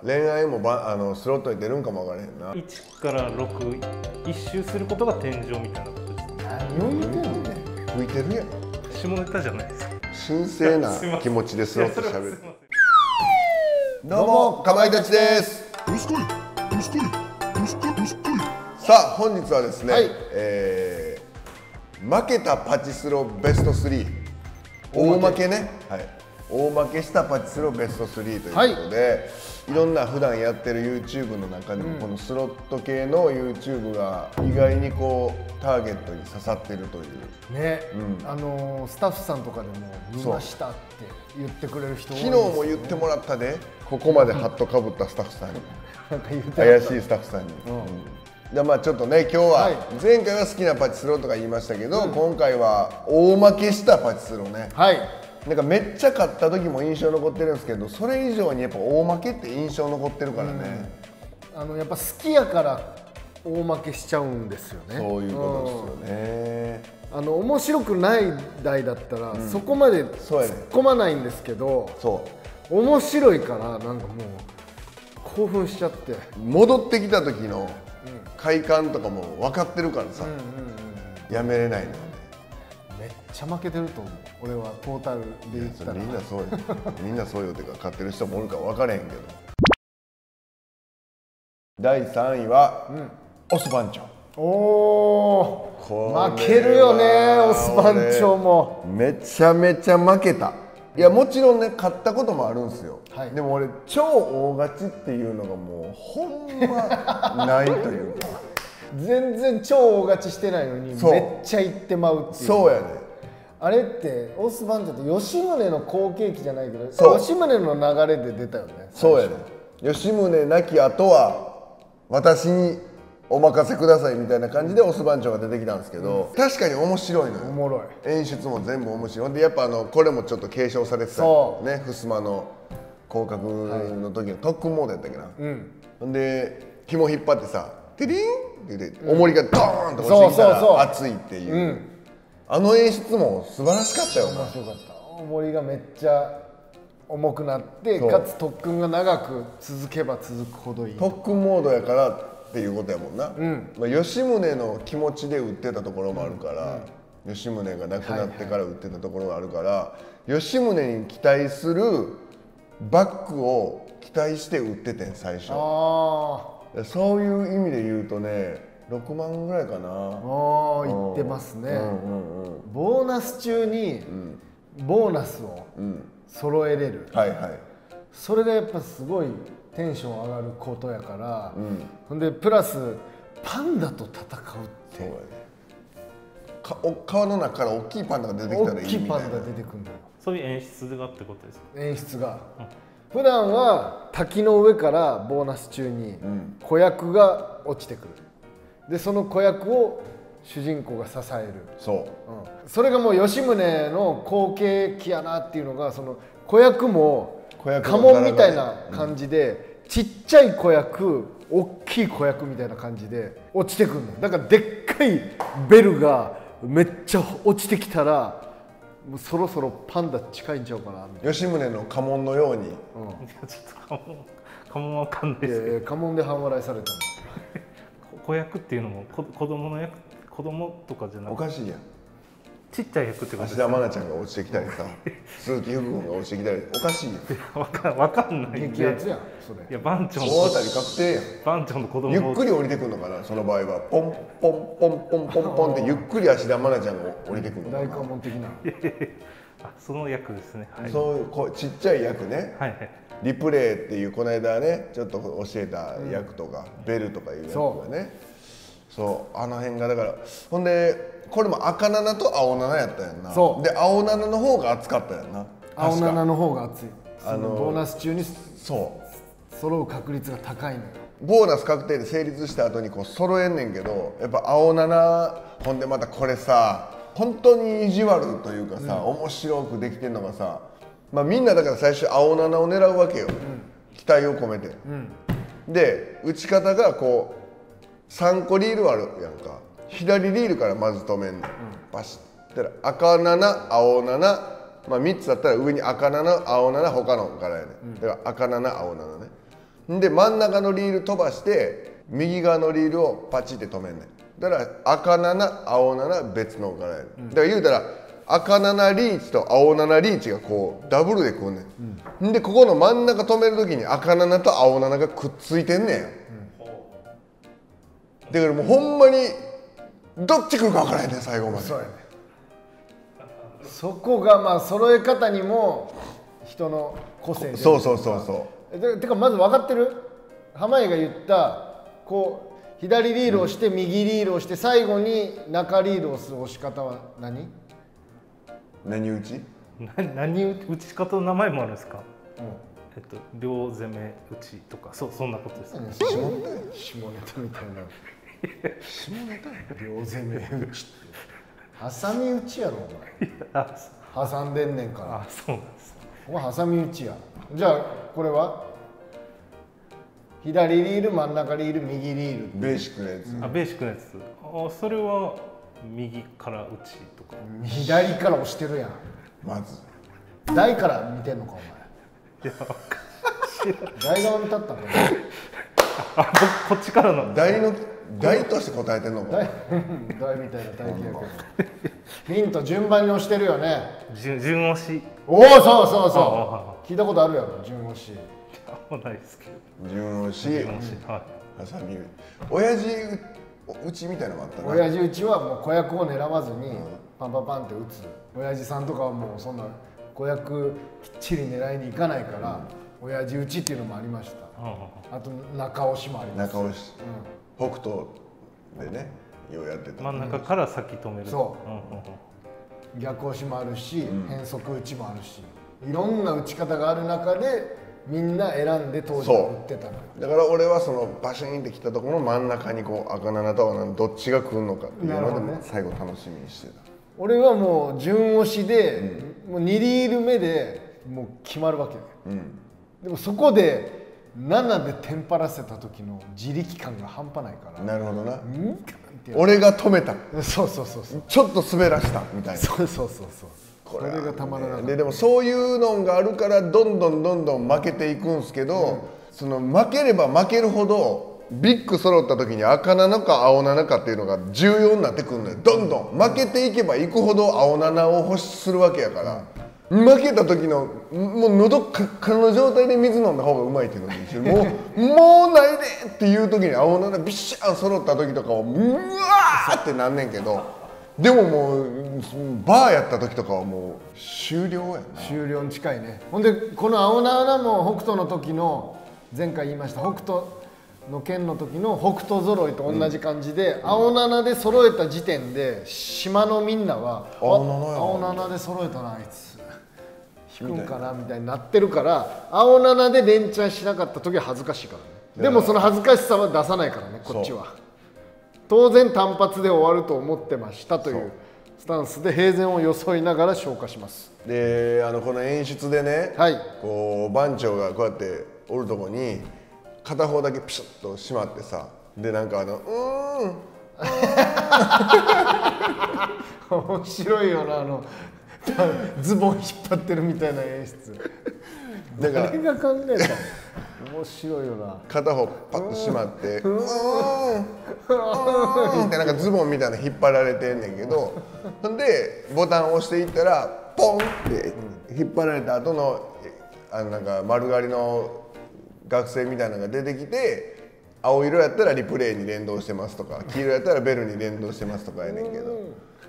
恋愛もスロットに出るんかもわからへんな。 1から6一周することが天井みたいなことですね。 何を言ってんのね。 浮いてるやん。 下ネタじゃないですか。 神聖な気持ちでスロットしゃべる。 いやそれはどうもかまいたちです。さあ本日はですね、 はい、 負けたパチスロベスト3、大負けね、はい、大負けしたパチスロベスト3ということで、いろんな普段やってる YouTube の中でも、このスロット系の YouTube が意外にこうターゲットに刺さってるというね、スタッフさんとかでも見ましたって言ってくれる人多いです昨よね。 日も言ってもらったで、ここまでハットかぶったスタッフさんになんか言って怪しいスタッフさんに。でまあちょっとね、今日は前回は好きなパチスロとか言いましたけど、今回は大負けしたパチスロね。 はい。 なんかめっちゃ勝った時も印象残ってるんですけど、それ以上にやっぱ大負けって印象残ってるからね。 やっぱ好きやから大負けしちゃうんですよね。 そういうことですよね。 面白くない台だったら、そこまでそうやね突っ込まないんですけど、 そう面白いからなんかもう興奮しちゃって。 戻ってきた時の快感とかも分かってるからさ、やめれないのよね。 めっちゃ負けてると思う。俺はトータルで言ったら。 みんなそうよみんなそうよっていうか、勝ってる人もおるか分からへんけど。第3位は、オス番長。 おこれはー、負けるよね、オス番長も。 めちゃめちゃ負けた。いやもちろんね、勝ったこともあるんですよ、 はい、 でも俺超大勝ちっていうのがもうほんまないというか全然超大勝ちしてないのにめっちゃいってまうっていう。 そうやね。 あれってオス番長って吉宗の後継機じゃないけど、 そう吉宗の流れで出たよね。 そうやね。吉宗亡き後は私にお任せくださいみたいな感じでオス番長が出てきたんですけど、確かに面白いのよ。 おもろい。 演出も全部面白い。でやっぱこれもちょっと継承されてたよね。襖の降格の時の特訓モードやったっけな。ほんで紐引っ張ってさ、ティリンって言って重りがドーンと落ちてきたら熱いっていう、あの演出も素晴らしかったよな。 面白かった。重りがめっちゃ重くなって、かつ特訓が長く続けば続くほどいい。 特訓モードやからっていうことやもんな。まあ、吉宗の気持ちで打ってたところもあるから、吉宗が亡くなってから打ってたところがあるから、吉宗に期待するバックを期待して打っててん最初。そういう意味で言うとね、6万ぐらいかな。 いってますね。ボーナス中にボーナスを揃えれる、それがやっぱすごいテンション上がることやから、ほんでプラスパンダと戦うって。 そうやね。川の中から大きいパンダが出てきたらいいみたいな。 大きいパンダが出てくるんだよ。 そういう演出がってことですか。 演出が、普段は滝の上からボーナス中に子役が落ちてくる。でその子役を主人公が支える。それがもう吉宗の後継機やなっていうのが、その子役も家紋みたいな感じで、ちっちゃい子役大きい子役みたいな感じで落ちてくるの。だからでっかいベルがめっちゃ落ちてきたら、もうそろそろパンダ近いんちゃうかなみたいな。 吉宗の家紋のように。 いやちょっと家紋わかんないですけど、 家紋で半笑いされたの。 子役っていうのも子供の役、子供とかじゃなくておかしいやん。 ちっちゃい役ってことです芦田愛菜ちゃんが落ちてきたりさ、鈴木福君が落ちてきたり、おかしいやん。 わかんないんで。 激アツやんそれ。 いや番長の大当たり確定やん。 番長の子供ゆっくり降りてくるのかな、その場合は。ポンポンポンポンポンポンってゆっくり芦田愛菜ちゃんが降りてくるのかな。 大家門的な。 その役ですね。 そういうちっちゃい役ね。リプレイっていうこの間ねちょっと教えた役とか、ベルとかいう役がね、そうあの辺がだから、ほんでこれも赤7と青7やったやんな。で青7の方が熱かったやんな。 青7の方が熱い。ボーナス中に揃う確率が高いのよ。 ボーナス確定で成立した後にこう揃えんねんけど、やっぱ青7、ほんでまたこれさ本当に意地悪というかさ、面白くできてんのがさ、まあみんなだから最初青7を狙うわけよ、期待を込めて。で打ち方がこう3個リールあるやんか。左リールからまず止めんの、バシッたら赤7青7、まあ3つだったら上に赤7青7他のからやね、だから赤7青7ね。 で真ん中のリール飛ばして右側のリールをパチって止めんねん。だから赤7青7別のからやる、だから言うたら赤7リーチと青7リーチがこうダブルでくんねん、でここの真ん中止める時に赤7と青7がくっついてんねん、だからもうほんまにどっち来るか分からへんねん最後まで。 そうやね。そこがまあ揃え方にも人の個性で。 そうそうそうそう。 てかまず分かってる？濱家が言ったこう左リールをして右リールをして最後に中リールを押す押し方は何？ 何打ち？ 何打ち方の名前もあるんですか？両攻め打ちとかそんなことですね。 下ネタみたいな。下ネタ？両攻め打ちって。ハサミ打ちやろお前。挟んでんねんから。 あ、そうなんです。 お前ハサミ打ちや。じゃあこれは左リール真ん中リール右リール。 ベーシックなやつ。 あ、ベーシックなやつ。あ、それは右から打ちとか。 左から押してるやん。 まず。 台から見てんのかお前。 いや、 台側に立ったの。 あ、僕こっちからの。 台として答えてんのか。 台みたいな体型やけど。ヒント順番に押してるよね。 順押し。 おお、そうそうそう。聞いたことあるやろ順押し。 あんまないですけど。 順押し。 はい。 ハサミ。親父打ちみたいなのもあったな。 親父打ちはもう子役を狙わずにパンパンパンって打つ。親父さんとかはもうそんな子役きっちり狙いに行かないから、親父打ちっていうのもありました。あと中押しもあります。 中押し。北斗でね、ようやってた。 真ん中から先止める。 そう。逆押しもあるし、変則打ちもあるし、いろんな打ち方がある中でみんな選んで当時は打ってたの。 だから俺はそのバシーンってきたところの真ん中にこう赤7と青7どっちが来るのかっていうのでも最後楽しみにしてた。 俺はもう順押しで、もう2リール目でもう決まるわけ、でもそこで7でテンパらせた時の自力感が半端ないから。 なるほどな。俺が止めた。 そうそうそうそう。 ちょっと滑らしたみたいな。 そうそうそうそう。これがたまらなかった。 でもそういうのがあるからどんどん負けていくんすけど、その負ければ負けるほどビッグ揃った時に赤7か青7かっていうのが重要になってくるのよ。どんどん負けていけばいくほど青7を欲するわけやから。負けた時のもう喉カッカラの状態で水飲んだ方がうまいっていうのが一緒。もうないでっていう時に青7ビッシャン揃った時とかはうわーってなんねんけど、でももうバーやった時とかはもう終了やな。 終了に近いね。ほんでこの青7も北斗の時の前回言いました北斗の剣の時の北斗揃いと同じ感じで、青7で揃えた時点で島のみんなは青7で揃えたなあいつ引くんかなみたいになってるから、青7で連チャンしなかった時は恥ずかしいからね。でもその恥ずかしさは出さないからね、こっちは。当然単発で終わると思ってましたというスタンスで平然を装いながら消化します。 でこの演出でね、 はい、 こう番長がこうやっておるとこに片方だけピシッと閉まってさ、でなんか面白いよな、ズボン引っ張ってるみたいな演出。誰が考えたの？面白いよな。 片方パッと閉まってってなんかズボンみたいなの引っ張られてんねんけど、ほんでボタンを押していったらポンって引っ張られた後のなんか丸刈りの学生みたいなのが出てきて、青色やったらリプレイに連動してますとか、黄色やったらベルに連動してますとかやねんけど、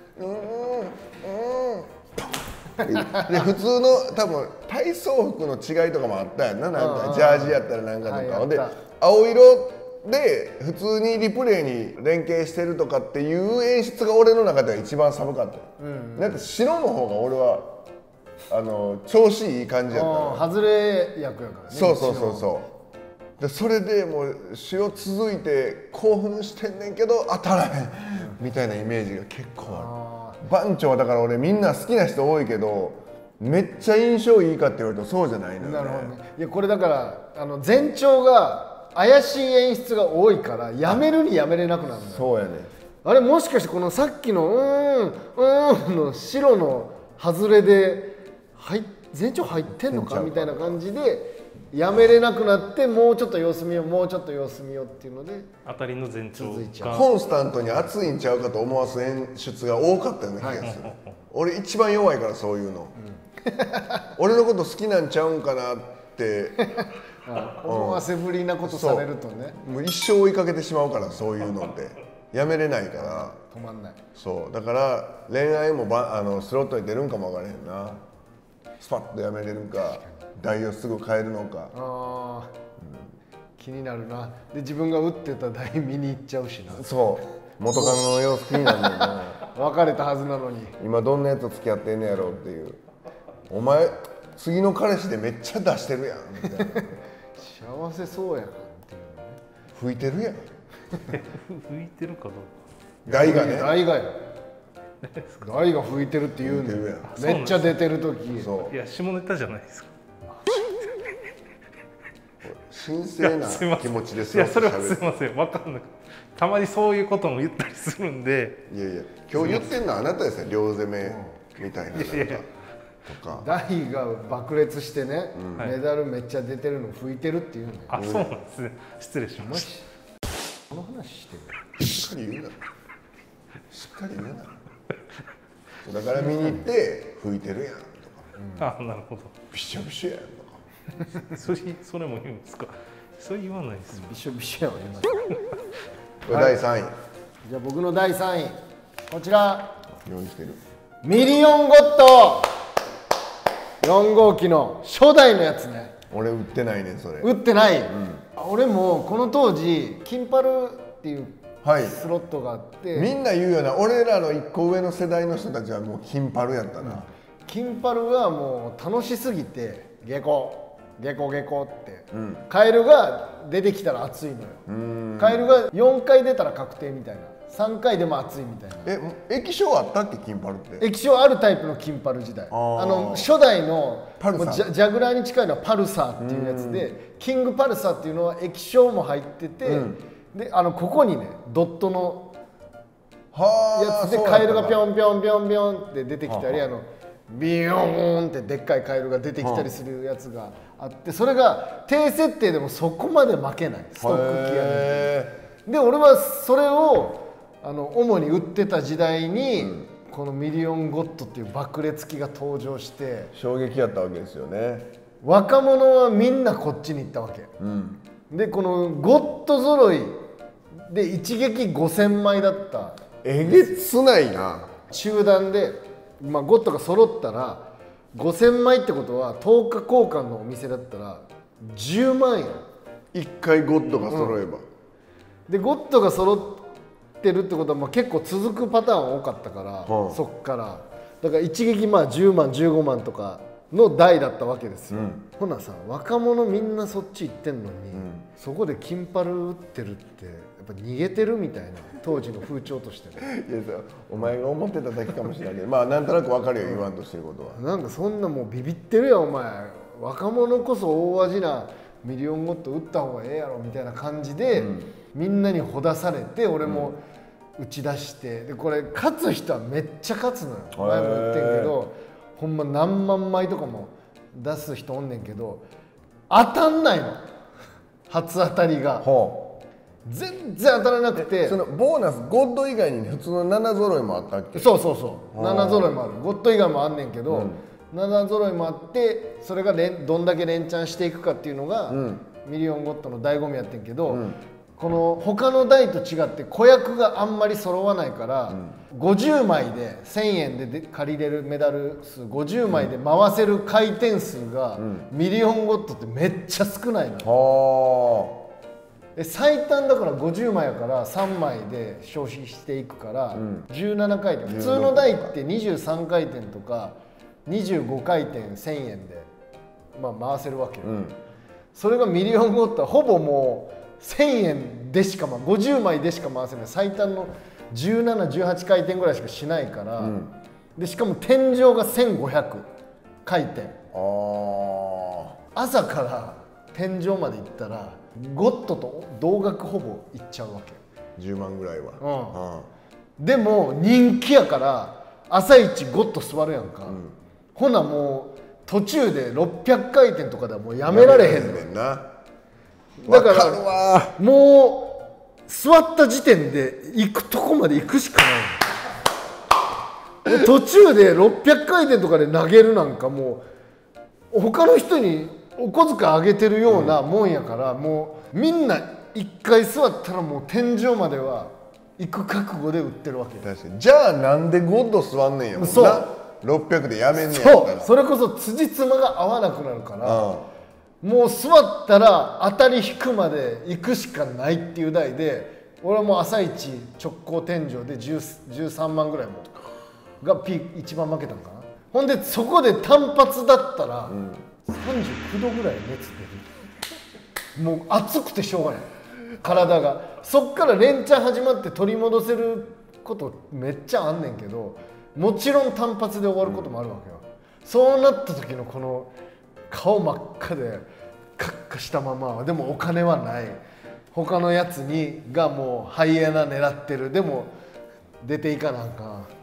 で普通の多分体操服の違いとかもあったやんな、なんかジャージやったらなんかとか、ほんで青色で普通にリプレイに連携してるとかっていう演出が俺の中では一番寒かった、なんか白の方が俺は調子いい感じやった外れ役やからね。 そうそうそうそうで、それでもう白続いて興奮してんねんけど当たらへんみたいなイメージが結構ある。番長はだから俺みんな好きな人多いけどめっちゃ印象いいかって言われるとそうじゃないのよね。 なるほどね。いやこれだから前兆が怪しい演出が多いからやめるにやめれなくなるんだよ。 そうやね。 あれもしかしてこのさっきのの白の外れで前兆入ってんのかみたいな感じでやめれなくなってもうちょっと様子見ようもうちょっと様子見ようっていうので当たりの前兆がコンスタントに熱いんちゃうかと思わす演出が多かったような気がする、俺一番弱いからそういうの、俺のこと好きなんちゃうんかなって思わせぶりなことされるとね、 もう一生追いかけてしまうから、そういうのってやめれないから止まんない。 そうだから恋愛もスロットに出るんかも分からへんな。スパッとやめれるか台をすぐ変えるのか。 気になるな。で自分が打ってた台見に行っちゃうしな。 そう元カノの様子気になるんだよな別れたはずなのに今どんなやつと付き合ってんねやろうっていう。お前次の彼氏でめっちゃ出してるやんみたいな幸せそうやなっていうね。 吹いてるやん吹いてるかどうか。 台がね、 台がよ台が吹いてるって言うんだよ。めっちゃ出てる時。 そういや下ネタじゃないですか。 神聖な気持ちですいやそれはすいません分かんなくて、たまにそういうことも言ったりするんで。 いやいや今日言ってんのはあなたですよ、両攻めみたいななんかとか。 台が爆裂してね、メダルめっちゃ出てるの吹いてるって言うんだよ。 あ、そうなんですね。失礼しました。 この話してる。 しっかり言うな。しっかり言うな。だから見に行って吹いてるやんとか。 あ、なるほど。 びしょびしょやんとか。 それも言うんですか。それ言わないですよ。 びしょびしょやわ今。 これ第3位。 じゃあ僕の第3位こちら。 用意してる。 ミリオンゴット4号機の初代のやつね。 俺売ってないねんそれ。 売ってない、俺もこの当時金パルっていうスロットがあって、 みんな言うよな。俺らの1個上の世代の人たちはもう金パルやったな、 金パルがもう楽しすぎてゲコゲコゲコって、カエルが出てきたら熱いのよ。カエルが4回出たら確定みたいな、3回でも熱いみたいな。 液晶あったっけ金パルって。 液晶あるタイプの金パル時代、初代のパルサージャグラーに近いのはパルサーっていうやつで、キングパルサーっていうのは液晶も入ってて、でここにねドットのやつでカエルがピョンピョンピョンピョンって出てきたり、ビヨーンってでっかいカエルが出てきたりするやつがあって、それが低設定でもそこまで負けない、ストック機やで俺はそれを主に売ってた時代に、このミリオンゴットっていう爆裂機が登場して衝撃やったわけですよね。 若者はみんなこっちに行ったわけ、でこのゴット揃いで一撃5000枚だった。 えげつないな。 集団で、ゴットが揃ったら5000枚ってことは10日交換のお店だったら10万円。 1回ゴッドが揃えば、 でゴットが揃ってるってことは結構続くパターン多かったから、そっからだから一撃10万15万とかの台だったわけですよ、ほなさ若者みんなそっち行ってんのに、そこで金パル打ってるってやっぱ逃げてるみたいな当時の風潮としてねいやお前が思ってただけかもしれないけど、なんとなく分かるよ、言わんとしてることは。 なんかそんなもうビビってるよお前、若者こそ大味なミリオンゴット打った方がええやろみたいな感じで、みんなにほだされて俺も打ち出して、でこれ勝つ人はめっちゃ勝つのよ。前も言ってんけどほんま何万枚とかも出す人おんねんけど当たんないの、初当たりが全然当たらなくて。 そのボーナスゴッド以外に普通の7揃いもあったっけ。 そう7揃いもある、ゴッド以外もあんねんけど、7揃いもあって、それがどんだけ連チャンしていくかっていうのが、ミリオンゴットの醍醐味やってんけど、この他の台と違って子役があんまり揃わないから、50枚で1000円で借りれるメダル数50枚で回せる回転数が、ミリオンゴットってめっちゃ少ないの。最短だから50枚やから3枚で消費していくから17回転、普通の台って23回転とか25回転1000円で回せるわけよ、それがミリオンゴットはほぼもう1000円でしか50枚でしか回せない、最短の17、18回転ぐらいしかしないから、でしかも天井が1500回転、朝から天井まで行ったらゴットと同額ほぼいっちゃうわけ。 10万ぐらいは、 でも人気やから朝一ゴット座るやんか、ほなもう途中で600回転とかではもうやめられへんねんな。 だからもう座った時点で行くとこまで行くしかない途中で600回転とかで投げるなんかもう他の人にお小遣いあげてるようなもんやから、もうみんな一回座ったらもう天井までは行く覚悟で売ってるわけ。 確かに。じゃあなんでゴッド座んねんやもんな。そう600でやめんねんやったら。 それこそ辻褄が合わなくなるから、もう座ったら当たり引くまで行くしかないっていう台で、俺はもう朝一直行天井で13万ぐらいもが一番負けたのかな。ほんでそこで単発だったら、39度ぐらい熱出る。もう暑くてしょうがない体が。そっから連チャン始まって取り戻せることめっちゃあんねんけど、もちろん単発で終わることもあるわけよ。そうなった時のこの顔真っ赤でカッカしたまま、でもお金はない、他のやつがもうハイエナ狙ってる、でも出ていかなあかん、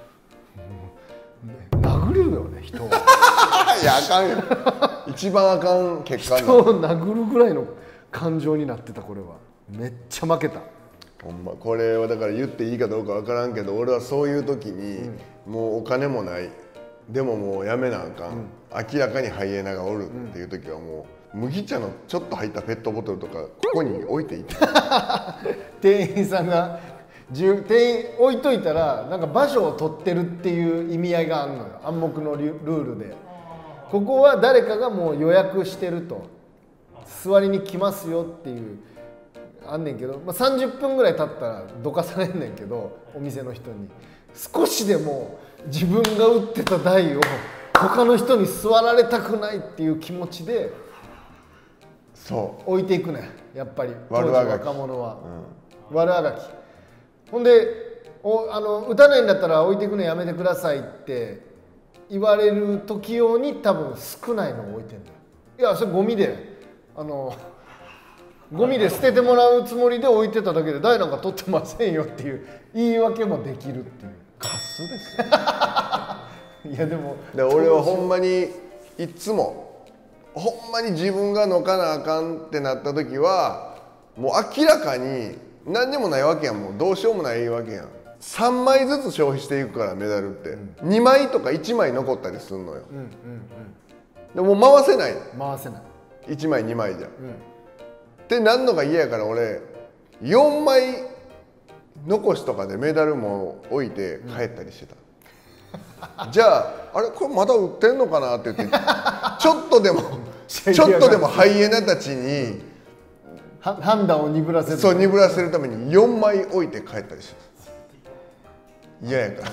殴るよね人をいやあかんよ一番あかん結果人を殴るぐらいの感情になってた。これはめっちゃ負けた。 ほんまこれはだから言っていいかどうか分からんけど、俺はそういう時に、もうお金もない、でももうやめなあかん、明らかにハイエナがおるっていう時はもう麦茶のちょっと入ったペットボトルとかここに置いていた店員さんが店員置いといたらなんか場所を取ってるっていう意味合いがあるのよ、暗黙のルールで。ここは誰かがもう予約してると、座りに来ますよっていうあんねんけど、30分ぐらい経ったらどかされんねんけど、お店の人に少しでも自分が打ってた台を他の人に座られたくないっていう気持ちで置いていくねん、やっぱり当時若者は。悪あがき。ほんで打たないんだったら置いていくのやめてくださいって言われる時用に多分少ないのを置いてんだよ。いやそれゴミでゴミで捨ててもらうつもりで置いてただけで台なんか取ってませんよっていう言い訳もできるっていう。 カスですよいやでも俺はほんまにいつもほんまに自分がのかなあかんってなった時はもう明らかに何にもないわけやん、もうどうしようもないわけやん。3枚ずつ消費していくからメダルって、2枚とか1枚残ったりするのよ。でも回せない1枚2枚じゃん、ってなんのが嫌やから俺4枚残しとかでメダルも置いて帰ったりしてた、じゃああれこれまだ売ってんのかなって言ってちょっとでもハイエナたちに判断を鈍らせる、 そう鈍らせるために4枚置いて帰ったりしてた。嫌やから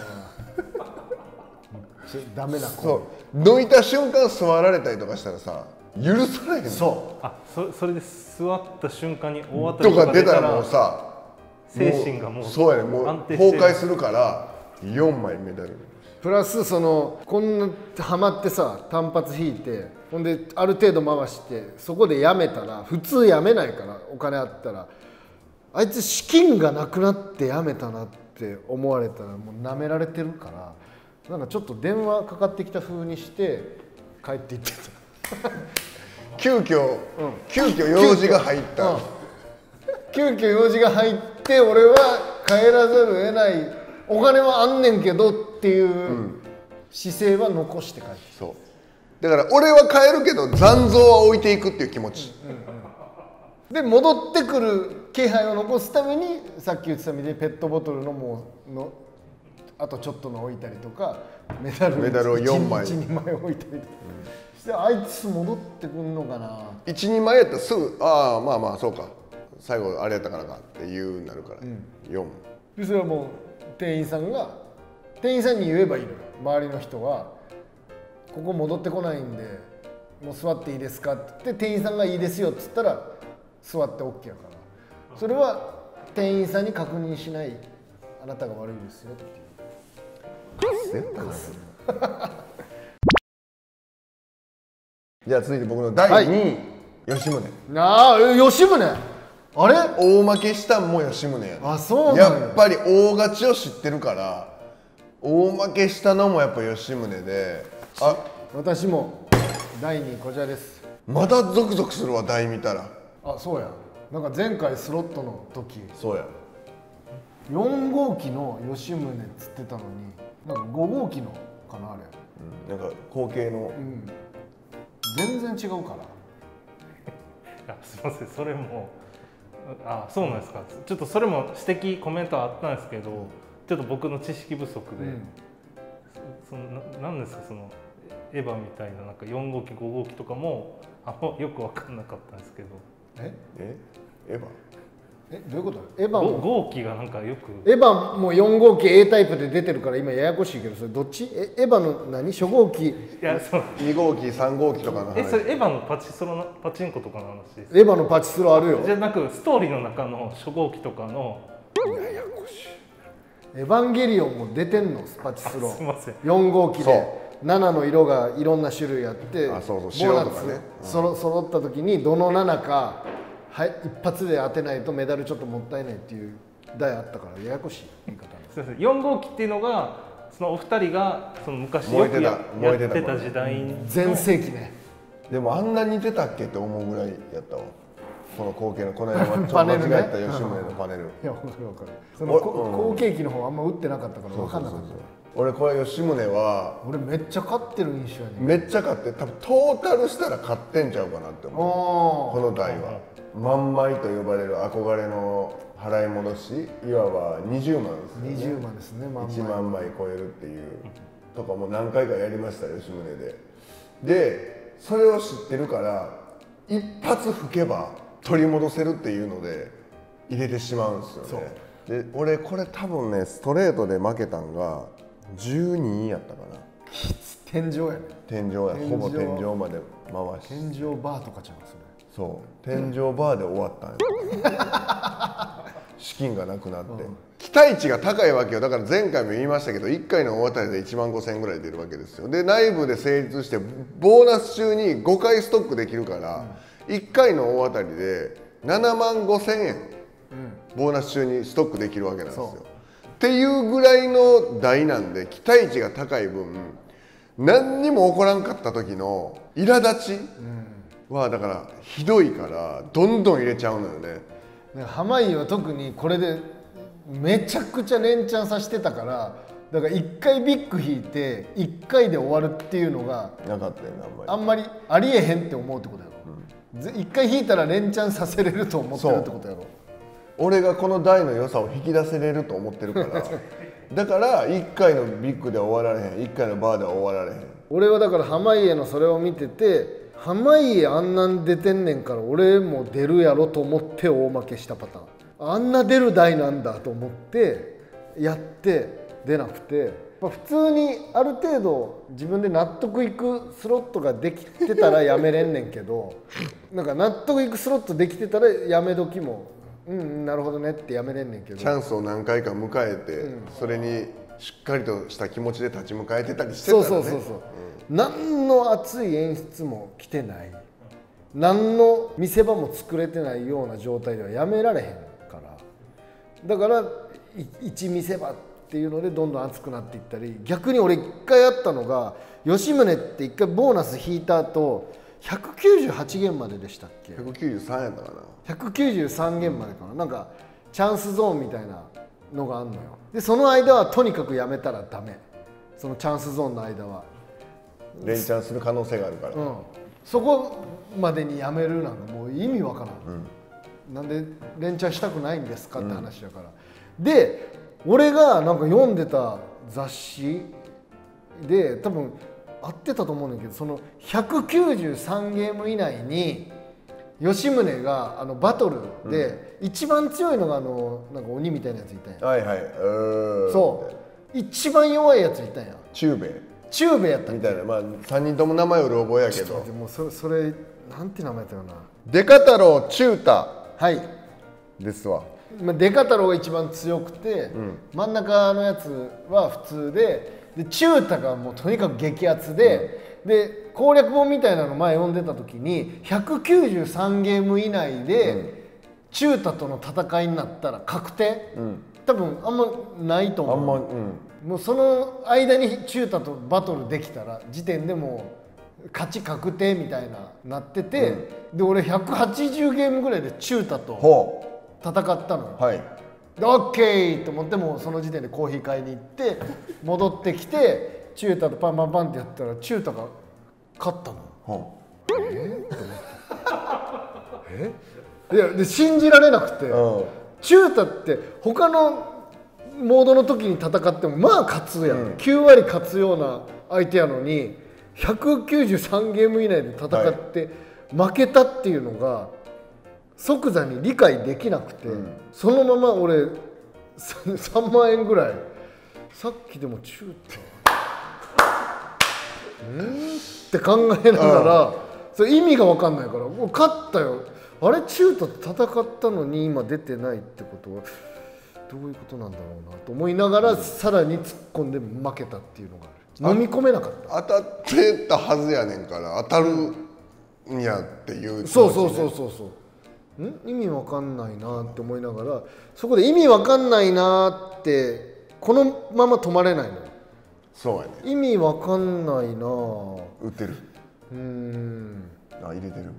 ダメな子。 そう抜いた瞬間座られたりとかしたらさ許されへんの。 それで座った瞬間に大当たりとか出たらもうさ精神がもうそうやね、もう崩壊するから4枚メダル。 プラスこんなハマってさ単発引いて、ほんである程度回してそこでやめたら普通やめないから、お金あったらあいつ資金がなくなってやめたなって思われたらもうなめられてるから、なんかちょっと電話かかってきた風にして帰っていってた急遽用事が入った、 急遽用事が入って俺は帰らざるを得ない、お金はあんねんけどっていう姿勢は残して帰って、 そうだから俺は帰るけど残像は置いていくっていう気持ち、 で戻ってくる気配を残すためにさっき言ってたみたいにペットボトルのあとちょっとの置いたりとか、メダルを4枚1、2枚置いたりとかして、あいつ戻ってくんのかな。 1、2枚やったらすぐああまあまあそうか最後あれやったからかっていうなるから、4。 でそれはもう店員さんに言えばいいのよ、周りの人はここ戻ってこないんでもう座っていいですかって言って店員さんがいいですよって言ったら座って OK やから、それは店員さんに確認しないあなたが悪いですよっていう。 じゃあ続いて僕の第2位、吉宗。 吉宗あれ大負けしたんも吉宗やね。 あ、そうなんやっぱり大勝ちを知ってるから大負けしたのもやっぱ吉宗で、 私も第2位こちらです。 まだゾクゾクするわ、台見たら。 あ、そうや。なんか前回スロットの時そうや、 4号機の吉宗っつってたのに、なんか5号機のかなあれ、 なんか後継の、 全然違うから。 すみません、それもそうなんですか。ちょっとそれも指摘コメントあったんですけど、ちょっと僕の知識不足で、なんですか、そのエヴァみたいな、なんか4号機5号機とかもよく分かんなかったんですけど。 エヴァどういうこと？エヴァも 5号機がなんかよくエヴァも4号機 A タイプで出てるから今ややこしいけど、それどっち？エヴァの何？初号機？ いや、そう 2号機3号機とかの話。 それエヴァのパチンコとかの話です。 エヴァのパチスロあるよ。 じゃなくストーリーの中の初号機とかの。 ややこしい。エヴァンゲリオンも出てんの、パチスロ。 すみません。 4号機で7の色がいろんな種類あって、ボーナス揃った時にどの7か、はい、一発で当てないとメダルちょっともったいないっていう題あったからややこしい言い方。 すみません。4号機っていうのがそのお二人がその昔よくやってた時代に全盛期ね。 でもあんな似てたっけって思うぐらいやったわ。この後継のこの間間違えた吉宗のパネル。 いや、分かる分かる。その後継機の方あんま打ってなかったから分かんなかった。 俺これ吉宗は俺めっちゃ勝ってる印象やね。 めっちゃ勝って、多分トータルしたら勝ってんちゃうかなって思う。この台は万枚と呼ばれる憧れの払い戻し、いわば20万ですね。 20万ですね。 1万枚超えるっていうとかも何回かやりました吉宗で。でそれを知ってるから一発吹けば取り戻せるっていうので入れてしまうんですよね。で俺これ多分ねストレートで負けたんが12位やったかな。 天井やね。 天井や、ほぼ天井まで回し。 天井バーとかちゃうそれ。 そう天井バーで終わったんや資金がなくなって、期待値が高いわけよ。だから前回も言いましたけど1回の大当たりで1万5,000円ぐらい出るわけですよ。で内部で成立してボーナス中に5回ストックできるから、1回の大当たりで7万5,000円、ボーナス中にストックできるわけなんですよ。っていうぐらいの台なんで期待値が高い分何にも起こらんかった時の苛立ちはだからひどいからどんどん入れちゃうのよね。 濱家は特にこれでめちゃくちゃ連チャンさせてたから、だから1回ビッグ引いて1回で終わるっていうのがなかったよね。 あんまりありえへんって思うってことやろ。1回引いたら連チャンさせれると思ってるってことやろ。 俺がこの台の良さを引き出せれると思ってるからだから1回のビッグでは終わられへん、1回のバーでは終わられへん。 俺はだから濱家のそれを見てて、濱家あんなん出てんねんから俺も出るやろと思って大負けしたパターン。あんな出る台なんだと思ってやって出なくて、普通にある程度自分で納得いくスロットができてたらやめれんねんけどなんか納得いくスロットできてたらやめ時もなるほどねってやめれんねんけど、 チャンスを何回か迎えて、それにしっかりとした気持ちで立ち向かえてたりしてたらね。そう何の熱い演出も来てない、何の見せ場も作れてないような状態ではやめられへんから、だから一見せ場っていうのでどんどん熱くなっていったり、逆に俺一回あったのが吉宗って一回ボーナス引いた後198元まででしたっけ。 193やったかな。 193元までかな。なんかチャンスゾーンみたいなのがあんのよ。でその間はとにかくやめたらダメ。そのチャンスゾーンの間は連チャンする可能性があるから、 そこまでにやめるなんかもう意味わからん、なんで連チャンしたくないんですかって話だから、で俺がなんか読んでた雑誌で多分合ってたと思うんだけど、その193ゲーム以内に吉宗がバトルで一番強いのがなんか鬼みたいなやついたんや。 はいはい、 そう一番弱いやついたんや。 中兵衛やったみたいな。まあ3人とも名前うる覚えやけど、 もうそれなんて名前やったかな。 デカ太郎中太ですわ。 デカ太郎が一番強くて、真ん中のやつは普通で、中太がもうとにかく激アツで、で攻略本みたいなの前読んでた時に193ゲーム以内で中太との戦いになったら確定、多分あんまないと思う。もうその間に中太とバトルできたら時点でも勝ち確定みたいなってて、で俺180ゲームぐらいでチュータと戦ったのよ。 はい、 でオッケーと思ってもうその時点でコーヒー買いに行って戻ってきてチュータとパンパンパンってやったらチュータが勝ったの。いやで信じられなくて、チュータって他のモードの時に戦ってもまあ勝つやん、9割勝つような相手やのに193ゲーム以内で戦って負けたっていうのが即座に理解できなくて、そのまま俺3万円ぐらいさっきでもチュータって考えながら、それ意味が分かんないからもう勝ったよ。あれチュータと戦ったのに今出てないってことはどういうことなんだろうなと思いながら、さらに突っ込んで負けたっていうのがある。飲み込めなかった。 当たってたはずやねんから当たるんやっていう、 そう意味わかんないなって思いながら、そこで意味わかんないなってこのまま止まれないのよ。 そうやね。 意味わかんないな。 打ってる。入れてる。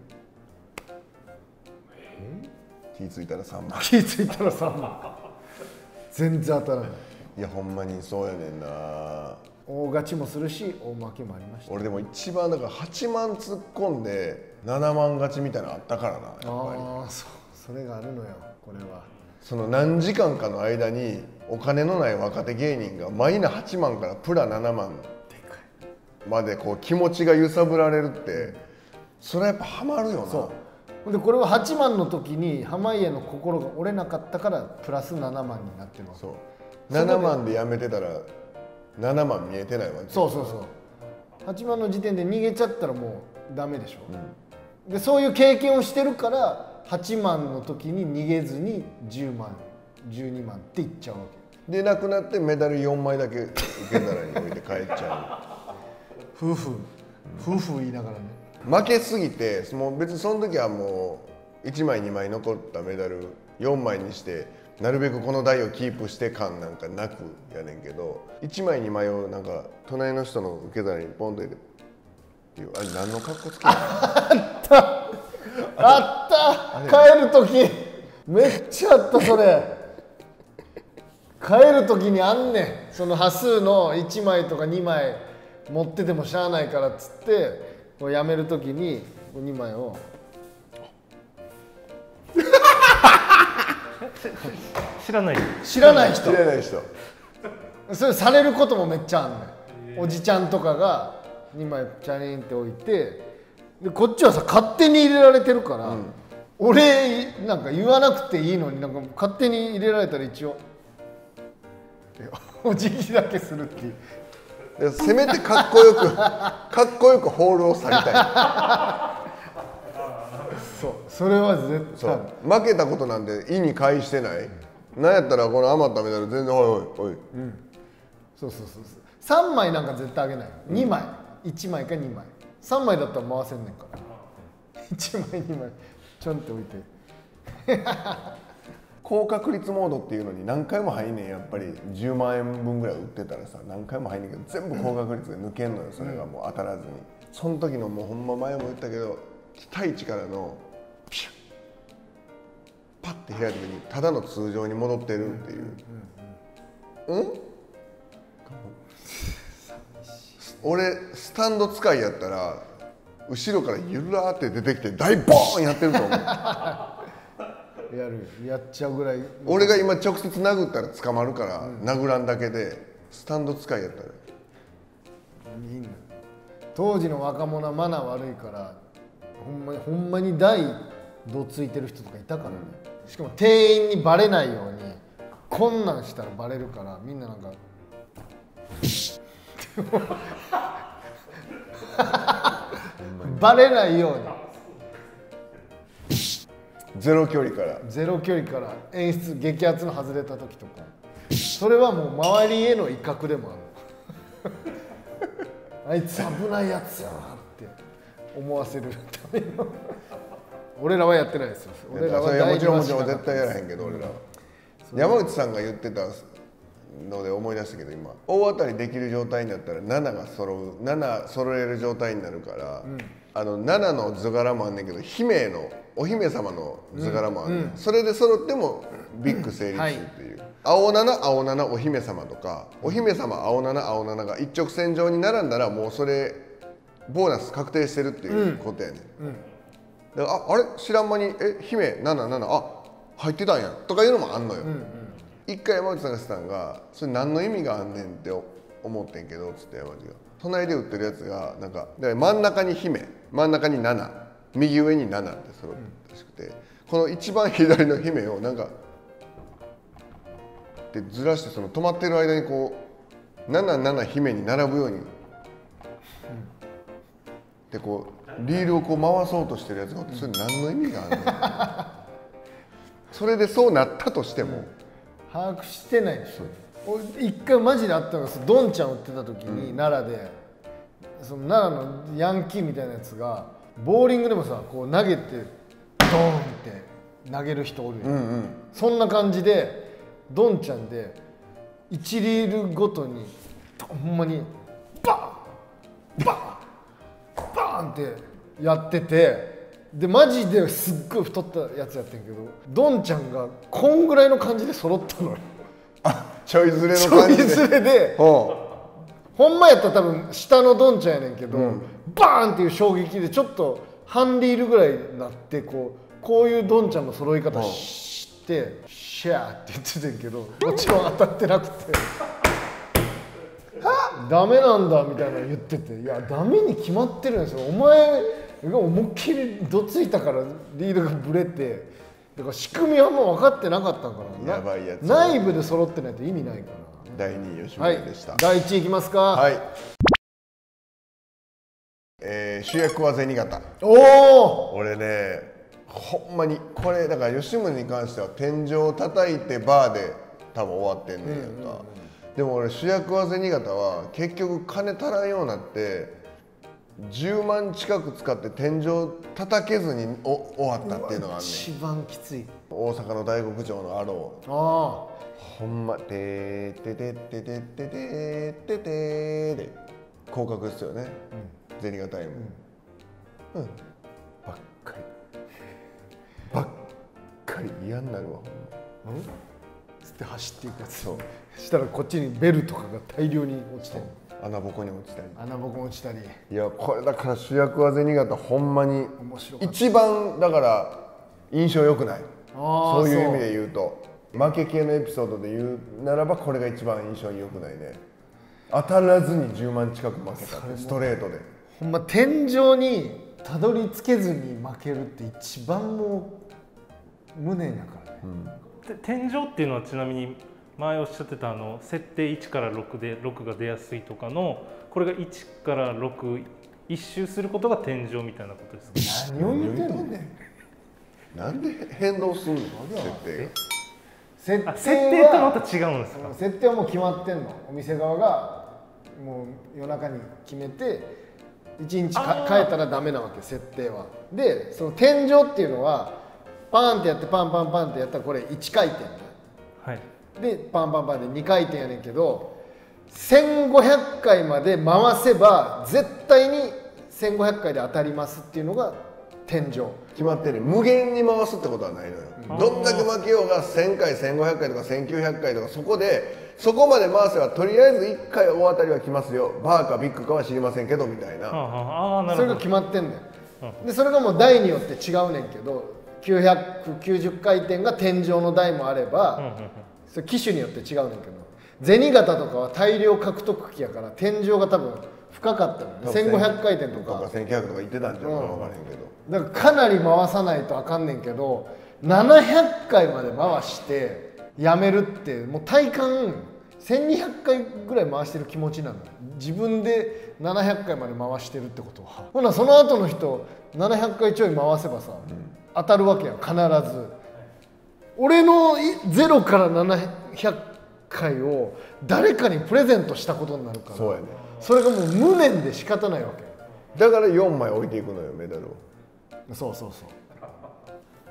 気付いたら3万。 気付いたら3万。全然当たらない。 いやほんまにそうやねんな。 大勝ちもするし大負けもありました。 俺でも一番だから8万突っ込んで7万勝ちみたいなのあったからな。やっぱりそれがあるのよ。これはその何時間かの間にお金のない若手芸人がマイナ8万からプラ7万までこう気持ちが揺さぶられるって、それはやっぱハマるよな。 そうでこれは8万の時に濱家の心が折れなかったからプラス7万になってるわけ。 そう7万でやめてたら7万見えてないわけ。 そう8万の時点で逃げちゃったらもうダメでしょ、でそういう経験をしてるから8万の時に逃げずに10万12万っていっちゃうわけで、なくなってメダル4枚だけ受け皿に置いて帰っちゃう夫婦言いながらね。 負けすぎてもう別にその時はもう1枚2枚残ったメダル4枚にしてなるべくこの台をキープして感なんかなくやねんけど、1枚2枚をなんか隣の人の受け皿にポンと入れてっていう、あれ何の格好つけあった帰る時めっちゃあった。それ帰る時にあんねん。その端数の1枚とか2枚持っててもしゃあないからっつってやめる時に2枚を知らない人それされることもめっちゃあんねん。おじちゃんとかが2枚チャリンって置いて、でこっちはさ勝手に入れられてるから、俺なんか言わなくていいのになんか勝手に入れられたら一応お辞儀だけするっていう。 せめてかっこよくホールを去りたい。 それは絶対負けたことなんて意に介してない。なんやったらこの余ったメダル全然おい、 そう3枚なんか絶対あげない。2枚1枚か2枚3枚だったら回せんねんから、1枚2枚ちょんって置いて高確率モードっていうのに何回も入んねん。やっぱり10万円分ぐらい売ってたらさ何回も入んねんけど全部高確率で抜けんのよ。それがもう当たらずに、その時のもうほんま前も言ったけど期待値からのピシュッパッて開いた時にただの通常に戻ってるっていう、俺スタンド使いやったら後ろからゆらーって出てきて大ボーンやってると思うやっちゃうぐらい。 俺が今直接殴ったら捕まるから、殴らんだけでスタンド使いやったらいいの。当時の若者はマナー悪いからほんまに台どついてる人とかいたからね、しかも店員にバレないようにこんなんしたらバレるからみんななんかバレないようにゼロ距離から演出激アツの外れた時とか、それはもう周りへの威嚇でもあるあいつ危ないやつやなって思わせるための俺らはやってないですよ。俺らはもちろん絶対やらへんけど、俺らは山口さんが言ってたので思い出したけど、今大当たりできる状態になったら7が7揃える状態になるから、7の図柄もあんねんけどお姫様の図柄もあんねん、それで揃ってもビッグ成立っていう、青7お姫様とか、お姫様青7が一直線上に並んだらもうそれボーナス確定してるっていうことやねん、だからあれ知らん間に姫77入ってたんやとかいうのもあんのよ。一回山内さんがしてたんが、それ何の意味があんねんって思ってんけどつって、山内が隣で売ってるやつがなんかだから真ん中に姫、真ん中に7、右上に7って揃ったらしくて、この一番左の姫をなんかでずらして、その止まってる間にこう77姫に並ぶように、でこうリールをこう回そうとしてるやつが、それ何の意味があんねんそれでそうなったとしても把握してないでしょ。俺一回マジであったのが、ドンちゃん売ってた時に奈良で、その奈良のヤンキーみたいなやつがボーリングでもさ、こう投げてドーンって投げる人おるやん、そんな感じでドンちゃんで1リールごとにほんまにバーンバーンバーンってやってて、でマジですっごい太ったやつやってんけど、ドンちゃんがこんぐらいの感じで揃ったのよ。 ちょいずれの感じで、 ちょいずれで、ほんまやったら多分下のドンちゃんやねんけど、バーンっていう衝撃でちょっと半リールぐらいになって、こういうドンちゃんの揃い方してシャーって言ってたんやけど、もちろん当たってなくてダメなんだみたいなの言ってて、いやダメに決まってるんですよ、お前が思いっきりどついたからリールがブレて、だから仕組みはもう分かってなかったんかな。 やばいやつ、 内部で揃ってないと意味ないから。 第2位吉村でした。 第1位いきますか。 はい、主役は銭形。俺ね、ほんまにこれだから吉村に関しては天井を叩いてバーで多分終わってんねんやんか。でも俺主役は銭形は結局金足らんようになって10万近く使って天井叩けずに終わったっていうのがあんねん。 一番きつい。 大阪の大極町のアロー。ほんまてててててててててで降格ですよね。銭形タイム。ばっかり嫌になるわ。 つって走っていくやつ。そうしたらこっちにベルとかが大量に落ちてる。 穴ぼこに落ちたり。 穴ぼこ落ちたり。 いやこれだから主役は銭形ほんまに面白かった。 一番だから印象良くない。そういう意味で言うと負け系のエピソードで言うならばこれが一番印象に良くないね。当たらずに10万近く負けたってストレートで。 ほんま天井にたどり着けずに負けるって一番もう無念やからね。 天井っていうのはちなみに前おっしゃってた設定1から6で6が出やすいとかのこれが1から6一周することが天井みたいなことですか。 何を言ってんねん。 なんで変動するの設定設定とまた違うんですか。 設定はもう決まってんの。お店側がもう夜中に決めて1日変えたらダメなわけ設定は。でその天井っていうのはパーンってやってパンパンパンってやったらこれ1回転、 はい、 でパンパンパンで2回転やねんけど1500回まで回せば絶対に1500回で当たりますっていうのが天井。 決まってる。無限に回すってことはないのよ。どんだけ負けようが1000回1500回とか1900回とかそこまで回せばとりあえず1回大当たりは来ますよ。バーかビッグかは知りませんけどみたいな。 それが決まってんだよ。でそれがもう台によって違うねんけど990回転が天井の台もあれば、それ機種によって違うねんけど銭形とかは大量獲得機やから天井が多分深かったのね。1500回転とか 1900とか言ってたんじゃないか分からへんけど、 だからかなり回さないとあかんねんけど700回まで回してやめるってもう体感1200回ぐらい回してる気持ちなの。自分で700回まで回してるってことはほなその後の人700回ちょい回せばさ、当たるわけやん必ず。俺の0から700回を誰かにプレゼントしたことになるから。 そうやね。 それがもう無念で仕方ないわけ。 だから4枚置いていくのよメダルを。 そうそうそう。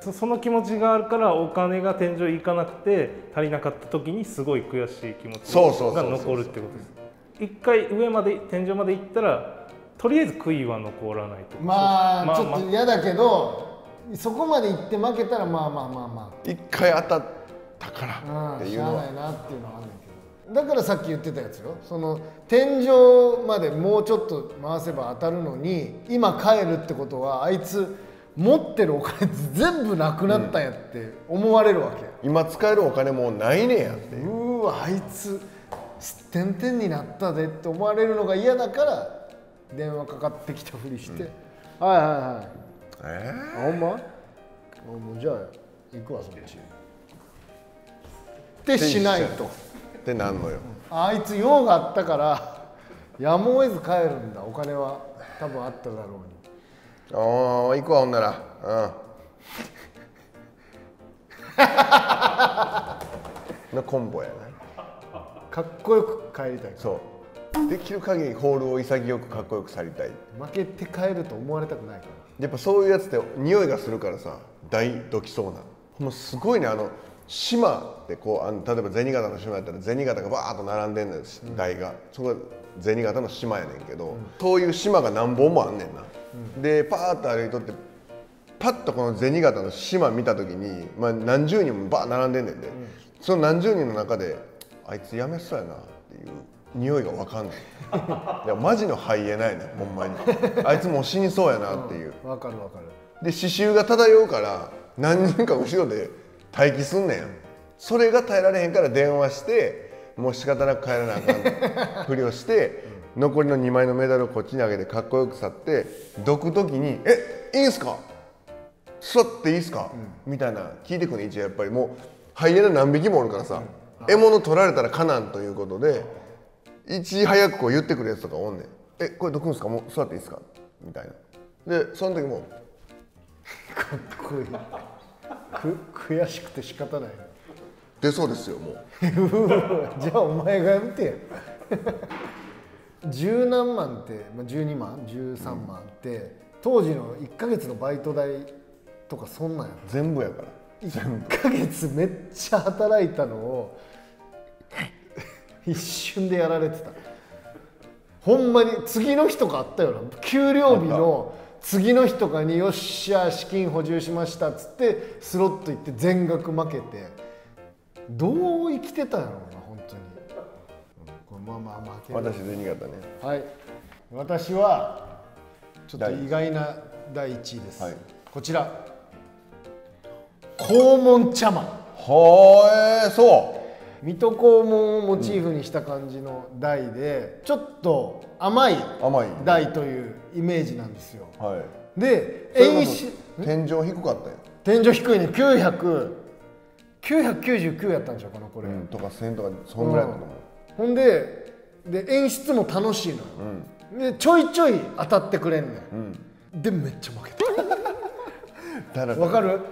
その気持ちがあるからお金が天井いかなくて足りなかった時にすごい悔しい気持ちが残るってことです。一回上まで天井まで行ったらとりあえず悔いは残らないと。 まあちょっと嫌だけど、そこまで行って負けたらまあ一回当たったからっていうのはしゃあないなっていうのはあるんだけど、だからさっき言ってたやつよ、その天井までもうちょっと回せば当たるのに今帰るってことはあいつ持ってるお金全部なくなったんやって思われるわけ、 今使えるお金もうないねやっていう、 あいつてんてんになったでって思われるのが嫌だから電話かかってきたふりして、はいはいはい、ほんまもうじゃあ行くわそっちってしないとってなんのよ、 あいつ用があったからやむを得ず帰るんだ、お金は多分あっただろうに。 行くわほんなら、のコンボやな。 かっこよく帰りたい。 そうできる限りホールを潔くかっこよく去りたい。 負けて帰ると思われたくないから。 やっぱそういうやつって匂いがするからさ、大どきそうな。もうすごいね、島ってこう例えば銭形の島やったら銭形がバーッと並んでんのよ、台が。そこが銭形の島やねんけど、そういう島が何本もあんねんな。でパーッと歩いとってパッとこの銭形の島見た時に、何十人もバーッ並んでんねんで、その何十人の中であいつやめそうやなっていう匂いが分かんない。いやマジのハイエナやねんほんまに。あいつもう死にそうやなっていう。 わかるわかる。で刺繍が漂うから何人か後ろで待機すんねん。それが耐えられへんから電話してもう仕方なく帰らなあかんふりをして残りの2枚のメダルをこっちにあげてかっこよく去ってどく時に「いいんすか座っていいっすか?」みたいな聞いてくね。一応やっぱりもうハイエナ何匹もおるからさ、獲物取られたらかなんということでいち早くこう言ってくるやつとかおんねん。これどくんすか、もう座っていいっすかみたいな。でその時もかっこいい。悔しくて仕方ない。 出そうですよもう。 じゃあお前がやめてや。十何万って、12万13万って、当時の1ヶ月のバイト代とかそんなんや。 全部やから 1ヶ月めっちゃ働いたのを一瞬でやられてた。ほんまに次の日とかあったよな。給料日の次の日とかによっしゃ資金補充しましたっつってスロット行って全額負けて、どう生きてたんやろうな本当に。これまあ負ける。 私銭形ね。 はい。私はちょっと意外な第1位です。はい、こちら。黄門茶碗。 そう。 水戸黄門をモチーフにした感じの台で、ちょっと甘い台というイメージなんですよ。 はい、 で天井低かったよ。 天井低いね。999やったんでしょうかなこれ、 とか1000とかそんぐらいだと思う。 ほんで演出も楽しいのよ、でちょいちょい当たってくれんねん、でめっちゃ負けた。わかる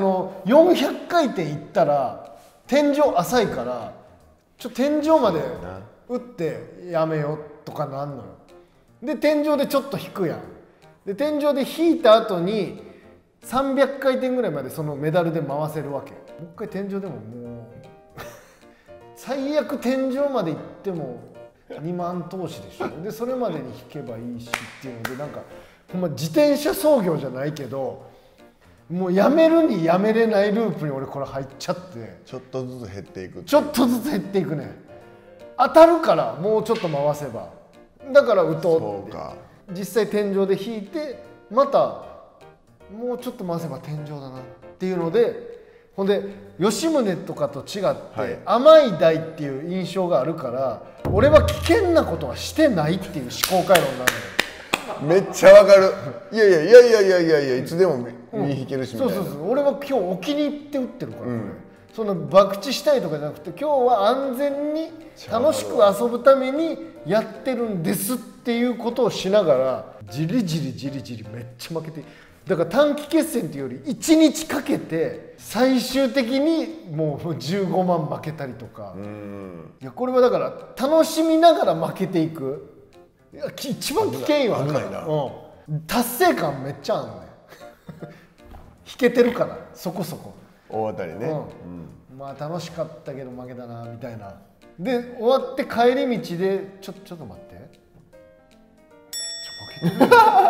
？400回転いったら天井浅いから天井まで打ってやめようとかなんのよ。で天井でちょっと引くやん。で天井で引いた後に300回転ぐらいまでそのメダルで回せるわけ。もう一回天井でももう最悪天井まで行っても2万投資でしょ。でそれまでに引けばいいしっていうので、なんかほんま自転車操業じゃないけど、もうやめるにやめれないループに俺これ入っちゃって、 ちょっとずつ減っていく。 ちょっとずつ減っていくね。当たるからもうちょっと回せば、だから打とうって。実際天井で引いてまたもうちょっと回せば天井だなっていうので、ほんで吉宗とかと違って甘い台っていう印象があるから、俺は危険なことはしてないっていう思考回路になるのよ。めっちゃわかる。いやいつでも身引けるしみたいな。 そう俺は今日お気に入って打ってるから、その博打したいとかじゃなくて、今日は安全に楽しく遊ぶためにやってるんですっていうことをしながら、じりじりめっちゃ負けて、だから短期決戦っていうより1日かけて最終的にもう15万負けたりとか。いやこれはだから楽しみながら負けていく。いや一番危険よ。 危ないな。 達成感めっちゃあんねん。 けてるからそこそこ大当たりね、 まあ楽しかったけど負けたなみたいなで終わって帰り道でちょっと待ってめっちゃ負けてる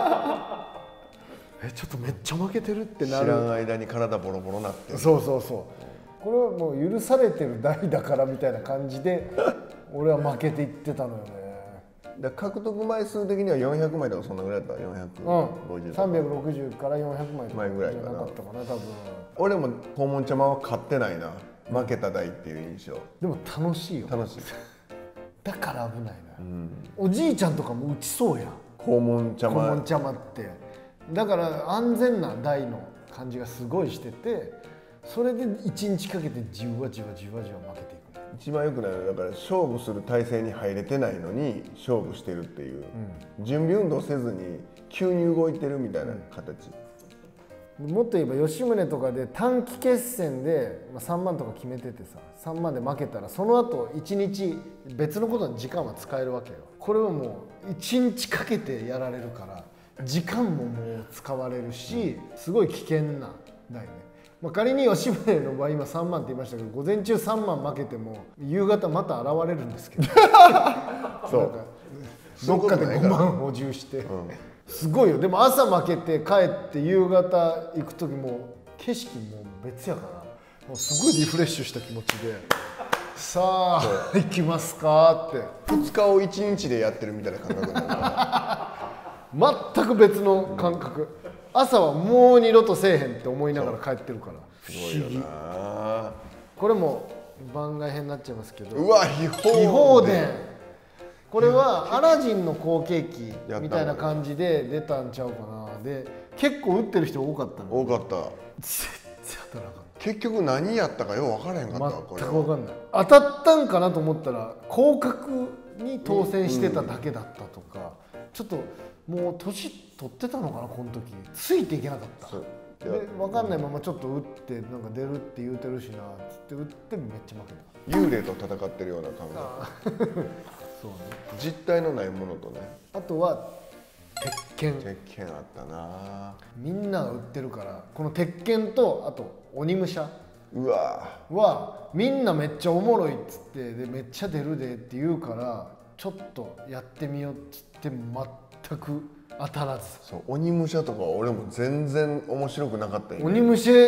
ちょっとめっちゃ負けてるってなる。 知らん間に体ボロボロなって。 そうこれはもう許されてる代だからみたいな感じで俺は負けていってたのよね。 だ獲得枚数的には400枚とかそんなぐらいだった450、 360から400枚ぐらいかな。 なかったかな多分。 俺も黄門茶は勝ってないな、負けた台っていう印象。 でも楽しいよ。 楽しいだから危ないのよ、おじいちゃんとかも打ちそうやん黄門茶ってだから安全な台の感じがすごいしてて、それで1日かけてじわじわ負けていく。 一番良くないのはだから勝負する体勢に入れてないのに勝負してるっていう、準備運動せずに急に動いてるみたいな形、 もっと言えば吉宗とかで短期決戦で3万とか決めててさ、3万で負けたらその後1日別のことに時間は使えるわけよ。これはもう1日かけてやられるから時間ももう使われるし、すごい危険な台ね。仮に吉宗の場合今3万って言いましたけど、午前中3万負けても夕方また現れるんですけどそうどっかで5万補充して、すごいよ。でも朝負けて帰って夕方行く時も景色も別やから、もうすごいリフレッシュした気持ちでさあ行きますかって 2日を1日でやってるみたいな感覚なんだ全く別の感覚。朝はもう二度とせえへんって思いながら帰ってるから。 すごいよな。 これも番外編になっちゃいますけど、 うわ秘宝殿、これはアラジンの後継機みたいな感じで出たんちゃうかな。で結構打ってる人多かったの。 多かった。 全然当たらなかった。 結局何やったかよう分からへんかったわ。 全く分かんない。当たったんかなと思ったら広角に当選してただけだったとか、ちょっともう年取ってたのかなこの時。ついていけなかった。で分かんないままちょっと打ってなんか出るって言うてるしなっつって打ってめっちゃ負けた。幽霊と戦ってるような感覚そうね。実体のないものとね。 あとは鉄拳。 鉄拳あったな。 みんなが売ってるから、この鉄拳とあと鬼武者はみんなめっちゃおもろいっつってでめっちゃ出るでって言うからちょっとやってみようっつって全く当たらず。 そう鬼武者とか俺も全然面白くなかったよ、ね、 鬼武者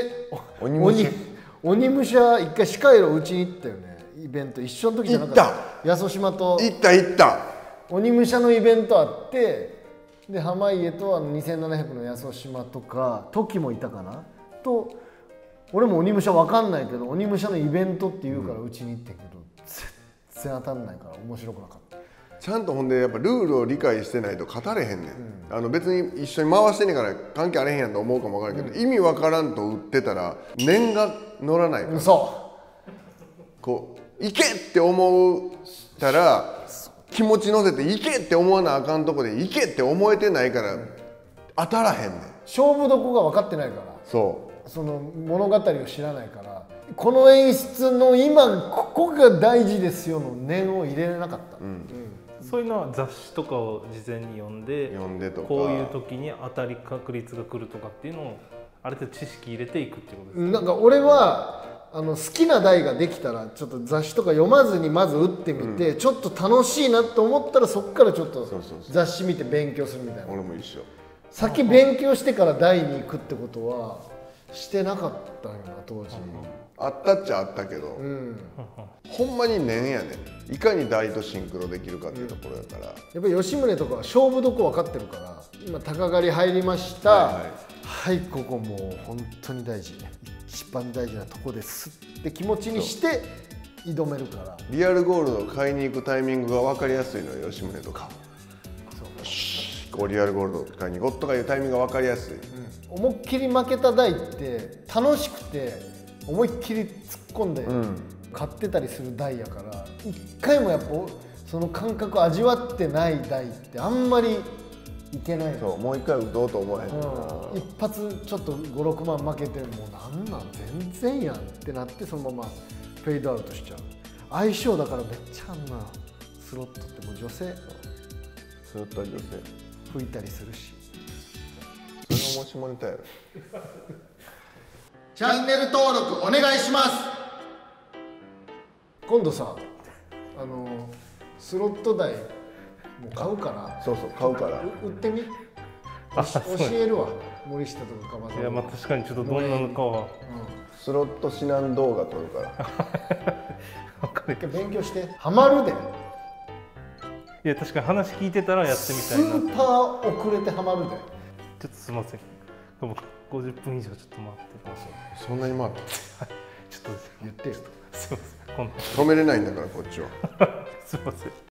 一回シカイロうちに行ったよね。イベント一緒の時じゃなかった。八十島と行った鬼武者のイベントあって、で濱家と2700の八十島とか時もいたかなと、俺も鬼武者わかんないけど鬼武者のイベントって言うからうちに行ってんけど、全然当たんないから面白くなかった。 ちゃんとほんでやっぱルールを理解してないと勝たれへんねん、別に一緒に回してんねんから関係あれへんやんと思うかもわからんけど、意味わからんと打ってたら念が乗らないから、こういけって思ったら気持ち乗せていけって思わなあかんとこでいけって思えてないから当たらへんねん。 勝負どこが分かってないから、 その物語を知らないから、この演出の今ここが大事ですよの念を入れれなかった、 そういうのは雑誌とかを事前に読んでとか、こういう時に当たり確率が来るとかっていうのをある程度知識入れていくっていうことですか。 なんか俺は好きな台ができたらちょっと雑誌とか読まずにまず打ってみて、ちょっと楽しいなと思ったらそこからちょっと雑誌見て勉強するみたいな。 俺も一緒。 先勉強してから台に行くってことはしてなかったよな当時。 あったっちゃあったけど、ほんまに念やねん。いかに台とシンクロできるかっていうところやから、 やっぱり吉宗とかは勝負どこ分かってるから、今鷹狩り入りました、はいここもう本当に大事、一番大事なとこですって気持ちにして挑めるから。 リアルゴールドを買いに行くタイミングが分かりやすいのよ吉宗とか。こうリアルゴールド買いに行こうとかいうタイミングが分かりやすい、 思いっきり負けた台って楽しくて思いっきり突っ込んで買ってたりする台やから、一回もやっぱその感覚味わってない台ってあんまりいけない。 そうもう一回打とうと思えへん、 一発ちょっと56万負けてもうなん全然やんってなって、そのままフェードアウトしちゃう。相性だからめっちゃあんなスロットってもう女性スロットは女性吹いたりするし、 それも下ネタやろチャンネル登録お願いします。今度さスロット台も買うから。 そう買うから売ってみ。教えるわ、森下とか鎌澤。 いや、まあ確かにちょっとどんなのかは、 スロット指南動画撮るから勉強して。ハマるで。 いや、確かに話聞いてたらやってみたいな。 スーパー遅れてハマるで。 ちょっとすみません、50分以上ちょっと待ってます。 そんなに待ってちょっと言ってよ。 すみません、 止めれないんだからこっちはすみません。